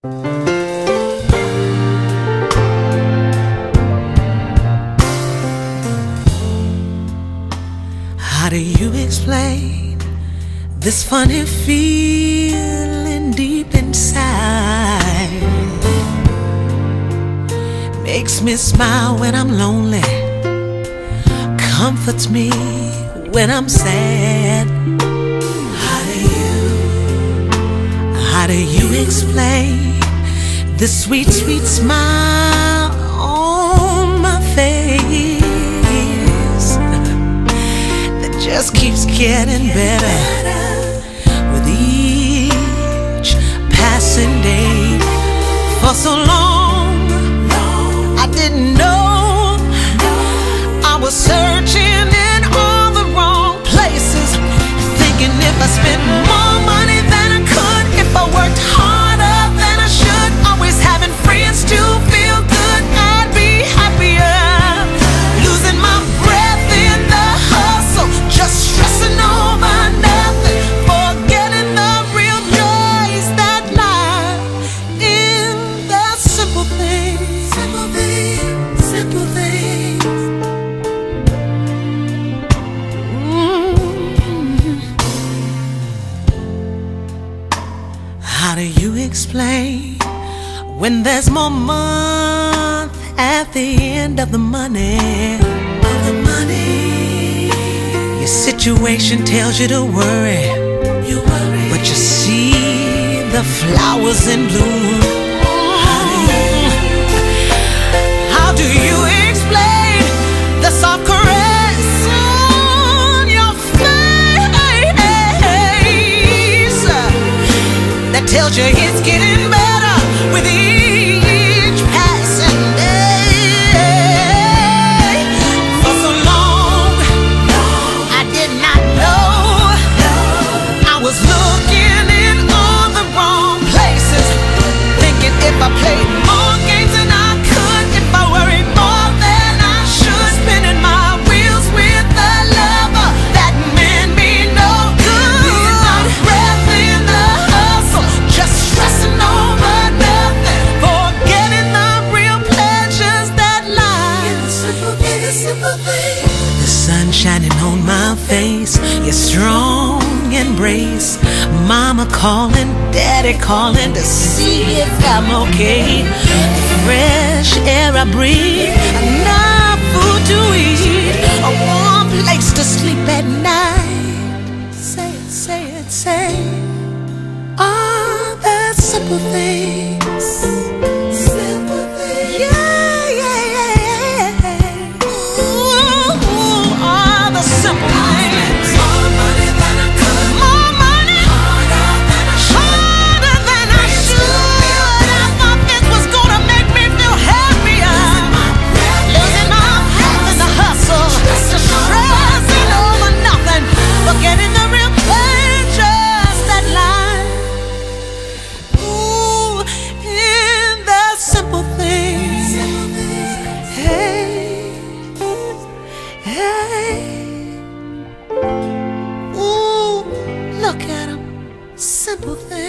How do you explain this funny feeling deep inside? Makes me smile when I'm lonely, comforts me when I'm sad. How do you explain the sweet, sweet smile on my face that just keeps getting better with each passing day? For so long I didn't know I was searching in all the wrong places, thinking if I spent more money than I could, if I worked harder than I should, always having friends to feel good, I'd be happier. Losing my breath in the hustle, just stressing over nothing, forgetting the real joys that lie in the simple things. Simple things, simple things. How do you explain when there's more month at the end of the money? Your situation tells you to worry, but you see the flowers in bloom. How do you explain the soft caress on your face that tells you it's getting better with each passing day? For so long I did not know I was looking in all the wrong places, thinking if I played more games than I could, if I worried more than I should, spinning my wheels with the lover that meant me no good. Losing my breath in the hustle, just stressing over nothing, forgetting the real pleasures that lie in the simple things. The sun shining on my face, your strong embrace, mama calling, daddy calling to see if I'm okay. The fresh air I breathe, enough food to eat, a warm place to sleep at night. Say it, say it, say it. All the simple things. Simple things. Yeah, yeah, yeah, yeah. Ooh, all the simple things. More money than I could. More money. Harder than I should. Harder than I should. I thought this was gonna make me feel happier. Losing my breath in the hustle. Stressing over nothing, forgetting the real pleasures that lie in the simple things. Hey, hey, ooh, look at 'em, simple things.